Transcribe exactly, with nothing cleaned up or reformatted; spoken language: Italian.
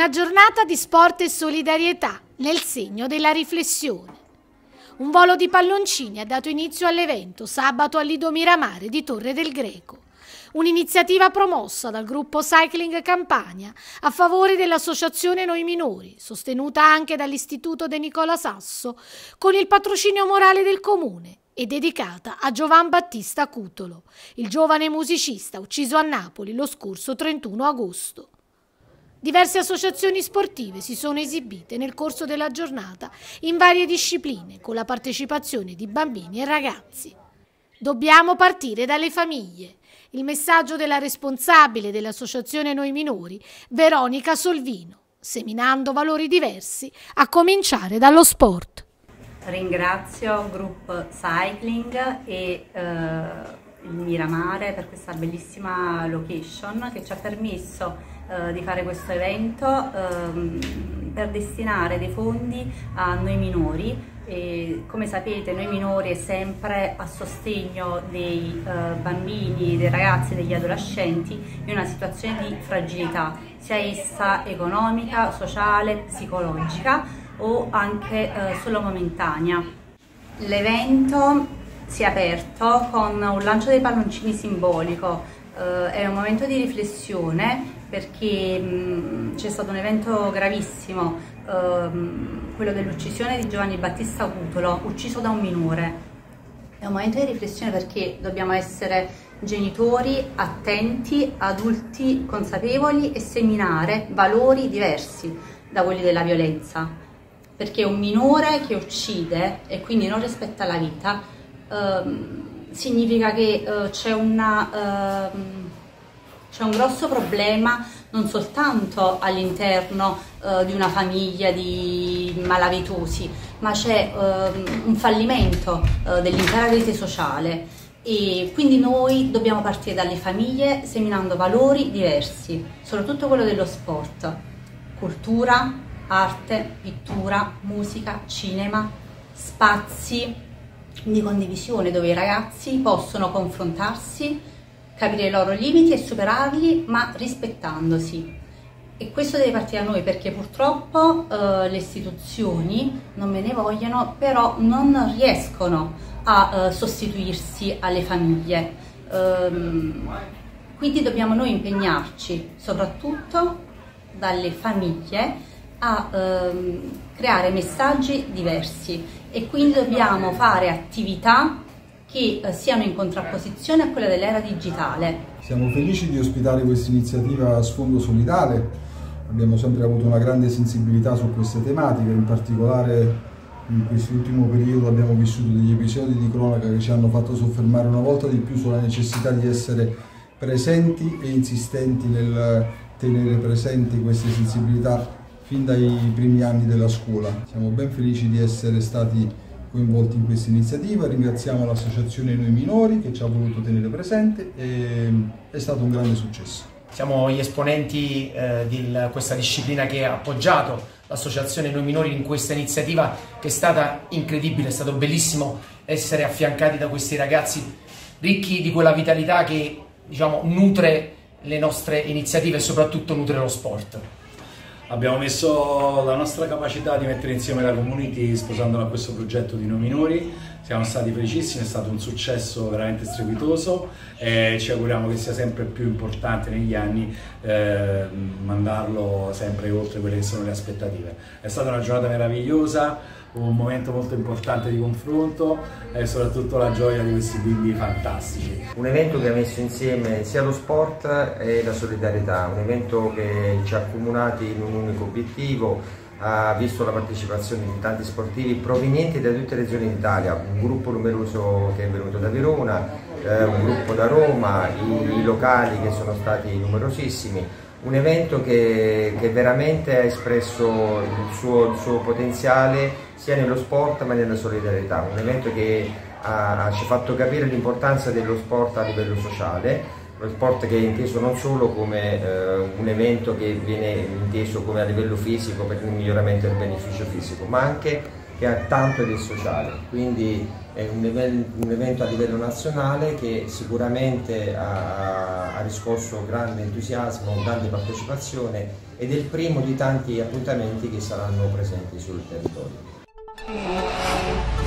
Una giornata di sport e solidarietà nel segno della riflessione. Un volo di palloncini ha dato inizio all'evento sabato al Lido Miramare di Torre del Greco. Un'iniziativa promossa dal gruppo Cycling Campania a favore dell'associazione Noi Minori, sostenuta anche dall'Istituto De Nicola Sasso, con il patrocinio morale del comune e dedicata a Giovan Battista Cutolo, il giovane musicista ucciso a Napoli lo scorso trentuno agosto. Diverse associazioni sportive si sono esibite nel corso della giornata in varie discipline con la partecipazione di bambini e ragazzi. Dobbiamo partire dalle famiglie. Il messaggio della responsabile dell'associazione Noi Minori, Veronica Solvino, seminando valori diversi, a cominciare dallo sport. Ringrazio Group Cycling e eh, il Miramare per questa bellissima location che ci ha permesso eh, di fare questo evento eh, per destinare dei fondi a Noi Minori. E come sapete, Noi Minori è sempre a sostegno dei uh, bambini, dei ragazzi, degli adolescenti in una situazione di fragilità, sia essa economica, sociale, psicologica o anche uh, solo momentanea. L'evento si è aperto con un lancio dei palloncini simbolico, uh, è un momento di riflessione perché c'è stato un evento gravissimo, ehm, quello dell'uccisione di Giovanni Battista Cutolo, ucciso da un minore. È un momento di riflessione perché dobbiamo essere genitori attenti, adulti consapevoli e seminare valori diversi da quelli della violenza, perché un minore che uccide e quindi non rispetta la vita ehm, significa che eh, c'è una... Ehm, C'è un grosso problema non soltanto all'interno eh, di una famiglia di malavitosi, ma c'è eh, un fallimento eh, dell'intera rete sociale e quindi noi dobbiamo partire dalle famiglie seminando valori diversi, soprattutto quello dello sport, cultura, arte, pittura, musica, cinema, spazi di condivisione dove i ragazzi possono confrontarsi, capire i loro limiti e superarli, ma rispettandosi. E questo deve partire da noi perché purtroppo eh, le istituzioni, non me ne vogliono, però non riescono a eh, sostituirsi alle famiglie. Ehm, quindi dobbiamo noi impegnarci, soprattutto dalle famiglie, a ehm, creare messaggi diversi e quindi dobbiamo fare attività che siano in contrapposizione a quella dell'era digitale. Siamo felici di ospitare questa iniziativa a sfondo solidale, abbiamo sempre avuto una grande sensibilità su queste tematiche, in particolare in quest'ultimo periodo abbiamo vissuto degli episodi di cronaca che ci hanno fatto soffermare una volta di più sulla necessità di essere presenti e insistenti nel tenere presenti queste sensibilità fin dai primi anni della scuola. Siamo ben felici di essere stati coinvolti in questa iniziativa, ringraziamo l'associazione Noi Minori che ci ha voluto tenere presente e è stato un grande successo. Siamo gli esponenti eh, di questa disciplina che ha appoggiato l'associazione Noi Minori in questa iniziativa che è stata incredibile, è stato bellissimo essere affiancati da questi ragazzi ricchi di quella vitalità che, diciamo, nutre le nostre iniziative e soprattutto nutre lo sport. Abbiamo messo la nostra capacità di mettere insieme la community sposandola a questo progetto di Noi Minori, siamo stati felicissimi, è stato un successo veramente strepitoso e ci auguriamo che sia sempre più importante negli anni eh, mandarlo sempre oltre quelle che sono le aspettative. È stata una giornata meravigliosa, un momento molto importante di confronto e soprattutto la gioia di questi bimbi fantastici. Un evento che ha messo insieme sia lo sport e la solidarietà, un evento che ci ha accomunati in un unico obiettivo, ha visto la partecipazione di tanti sportivi provenienti da tutte le zone d'Italia, un gruppo numeroso che è venuto da Verona, eh, un gruppo da Roma, i, i locali che sono stati numerosissimi. Un evento che, che veramente ha espresso il suo, il suo potenziale sia nello sport ma nella solidarietà, un evento che ha, ci ha fatto capire l'importanza dello sport a livello sociale, lo sport che è inteso non solo come eh, un evento che viene inteso come a livello fisico per il miglioramento del beneficio fisico, ma anche che ha tanto del sociale, quindi è un, un evento a livello nazionale che sicuramente ha, ha riscosso grande entusiasmo, grande partecipazione ed è il primo di tanti appuntamenti che saranno presenti sul territorio.